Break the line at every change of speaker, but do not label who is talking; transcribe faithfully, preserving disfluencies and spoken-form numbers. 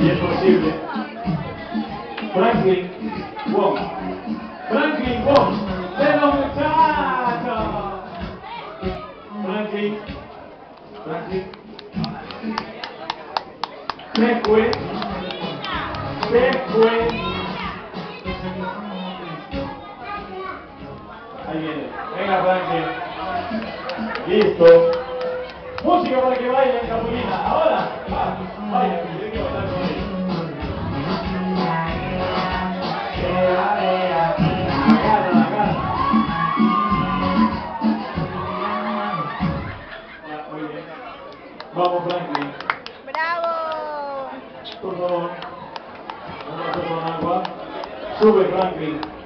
Y es posible. Franklin Wong. Franklin Wong. ¡De los muchachos! Franklin. Franklin. Se fue. Se fue. Ahí viene. Venga, Franklin. Listo. Música para que bailen, Capulina. Ahora. Va. Baila. Tiene que bailar con ellos. Agarra, agarra. Muy bien. Vamos, Franklin.
¡Bravo!
Por favor. Un vaso con agua. Sube, Franklin.